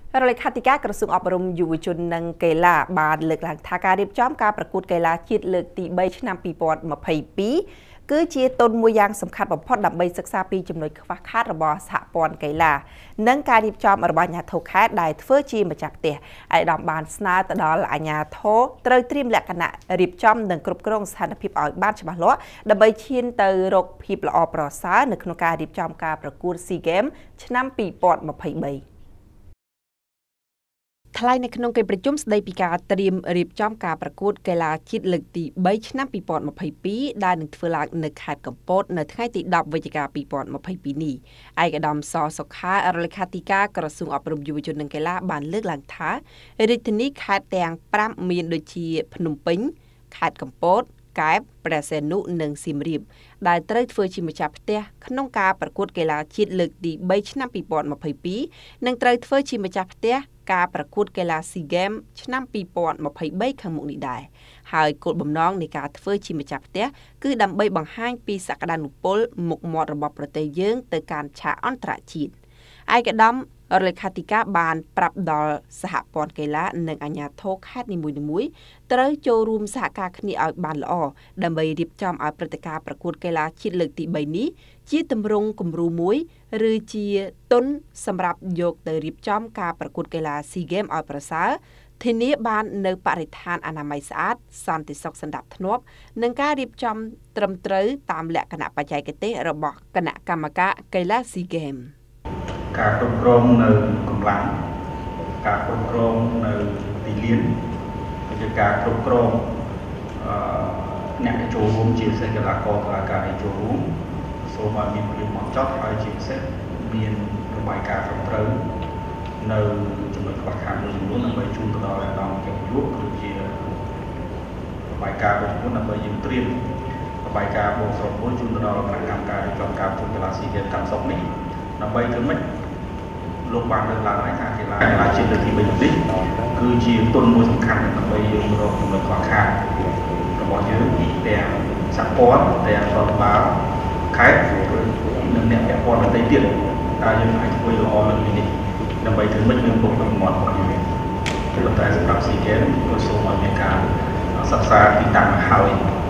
រលេខធិការក្រសួងអប់រំយុវជននិងកីឡាបានលើកឡើងថាការរៀបចំការប្រកួតកីឡាជាតិលើកទី3ឆ្នាំ2022គឺជាទុនមួយយ៉ាងសំខាន់បំផុតដើម្បីសិក្សាពីចំណុចខ្វះខាតរបស់សហព័ន្ធកីឡានិងការរៀបចំរបស់អាជ្ញាធរខេត្តដែលធ្វើជាម្ចាស់ផ្ទះឯកឧត្តមបានស្នើទៅដល់អាជ្ញាធរត្រូវត្រៀមលក្ខណៈរៀបចំនិងគ្រប់គ្រងស្ថានភាពឲ្យបានច្បាស់លាស់ដើម្បីឈានទៅរកភាពល្អប្រសើរនៅក្នុងការរៀបចំការប្រកួត SEA Games ឆ្នាំ2023ថ្លែងនៅក្នុងកិច្ចប្រជុំស្ដីពីការត្រៀមរៀបចំការប្រកួតកីឡាជាតិលើកទី3ឆ្នាំ2022ដែលនឹងធ្វើឡើងនៅខេត្តកំពតនៅថ្ងៃទី10វិច្ឆិកា2022នេះឯកឧត្តមសសុខាអរដ្ឋលេខាធិការក្រសួងអប់រំយុវជននិងកីឡាបានលើកឡើងថារាជធានីខេត្តទាំង5មានដូចជាភ្នំពេញខេត្តកំពតកែបព្រះសីហនុនិងសៀមរាបដែលត្រូវធ្វើជាម្ចាស់ផ្ទះក្នុងការប្រកួតកីឡាជាតិលើកទី3ឆ្នាំ2022និងត្រូវធ្វើជាម្ចាស់ផ្ទះការប្រកួតកីឡា SEA Games ឆ្នាំ2023ខាងមុខនេះដែរហើយគោលបំណងនៃការធ្វើជាម្ចាស់ផ្ទះគឺដើម្បីបង្ហាញពីសក្តានុពលមុខមាត់របស់ប្រទេសយើងទៅកាន់ឆាកអន្តរជាតិឯកឧត្តមរដ្ឋលេខាធិការបានប្រាប់ដល់សហព័ន្ធកីឡានិងអាជ្ញាធរខេត្តនីមួយៗត្រូវចូលរួមសហការគ្នាឲ្យបានល្អដើម្បីរៀបចំឲ្យព្រឹត្តិការណ៍ប្រកួតកីឡាជាតិលើកទី3នេះជាទម្រង់គំរូមួយឬជាទុនសម្រាប់យកទៅរៀបចំការប្រកួតកីឡា SEA Games ឲ្យប្រសើរធានាបាននៅបរិស្ថានអនាម័យស្អាតសន្តិសុខសណ្ដាប់ធ្នាប់និងការរៀបចំត្រឹមត្រូវតាមលក្ខណៈបច្ចេកទេសរបស់គណៈកម្មការកីឡា SEA Games ការគ្រប់គ្រងនៅកម្លាំងការគ្រប់គ្រងនៅទីលានជាការគ្រប់គ្រងអ្នកចូលរួមជាពិសេសកីឡាករកីឡាការីចូលរួមសូមឲ្យមានភាពហ្មត់ចត់ហើយជាពិសេសមានរបាយការណ៍ត្រឹមត្រូវនៅចំណុចខ្វះខាតមួយចំនួនដើម្បីជូនទៅដល់អាដាមកិច្ចយុវគឺជារបាយការណ៍មួយចំនួនដើម្បីយើងត្រៀមរបាយការណ៍បងស្រុកមួយជូនទៅដល់គណៈកម្មការរៀបចំការប្រកួតកីឡា SEA Games តាមស្រុកនេះដើម្បីធ្វើម៉េចលោកបានលើកឡើងថាកីឡាជាតិលើកទី3នេះគឺជាទុនមួយសំខាន់ដើម្បីយើងរកចំណុចខ្វះខាតរបស់យើងទាំងសហព័ន្ធទាំងរដ្ឋបាលខេត្តនិងអ្នកពាក់ព័ន្ធដទៃទៀតដែលយើងអាចធ្វើល្អលើកនេះដើម្បីធ្វើម៉េចយើងពុកនឹងមាត់របស់យើងគឺតែសម្រាប់ SEA Games ក៏សូមឲ្យមានការសិក្សាទីតាំងហើយ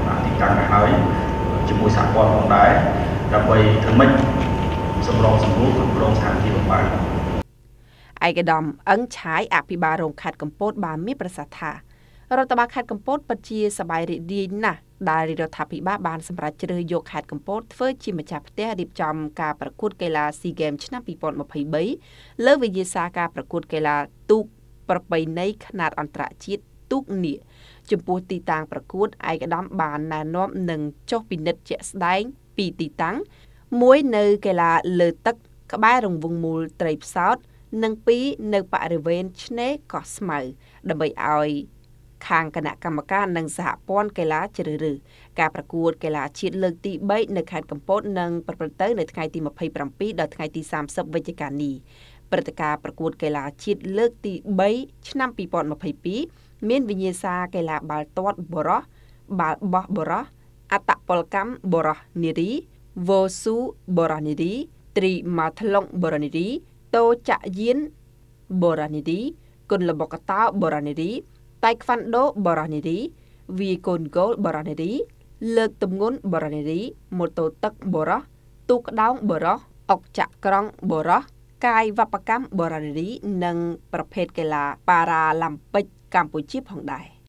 ជាមួយសហព័ន្ធផងដែរដើម្បីធ្វើម៉េចសម្របសម្រួលគ្រប់គ្រងស្ថានភាពបានឯកឧត្តមអឹងឆាយអភិបាលរងខេត្តកំពតបានមានប្រសាសន៍ថារដ្ឋបាលខេត្តកំពតពិតជាសប្បាយរីករាយណាស់ដែលរដ្ឋាភិបាលបានសម្រេចជ្រើសយកខេត្តកំពតធ្វើជាម្ចាស់ផ្ទះរៀបចំការប្រកួតកីឡា SEA Games ឆ្នាំ2023លើវិញ្ញាសាការប្រកួតកីឡាទូកប្រពៃណីខ្នាតអន្តរជាតិទូកនាគចំពោះទីតាំងប្រកួតឯកឧត្តមបានណែនាំនិងចុះពិនិត្យជាក់ស្ដែងពីទីតាំងមួយនៅកីឡាលើទឹកក្បែររង្វង់មូលត្រីផ្សោតនិង2នៅបរិវេណឆ្នេរកោះស្មៅដើម្បីឲ្យខាងគណៈកម្មការនិងសហព័ន្ធកីឡាជ្រើសរើសការប្រកួតកីឡាជាតិលើកទី3នៅខេត្តកំពតនឹងប្រព្រឹត្តទៅនៅថ្ងៃទី27ដល់ថ្ងៃទី30វិច្ឆិកានេះព្រឹត្តិការណ៍ប្រកួតកីឡាជាតិលើកទី3ឆ្នាំ2022មានវិញ្ញាសាកីឡាបាល់ទាត់បុរសបាល់បោះបុរសអត្តពលកម្មបុរសនារីវ៉ូស៊ូបុរសនារីត្រីម៉ាថ្លុងបុរសនារីតូចាក់យានបុរសនារីគុនលបកតោបុរសនារីតៃខ្វាន់ដូបុរសនារីវាយកូនគោលបុរសនារីលើកទម្ងន់បុរសនារីម៉ូតូទឹកបុរសទូកក្ដោងបុរសអុកចាក់ក្រង់បុរសកាយវប្បកម្មបុរសនារីនិងប្រភេទកីឡាប៉ារ៉ាឡ িম্প ពិកកម្ពុជាផងដែរ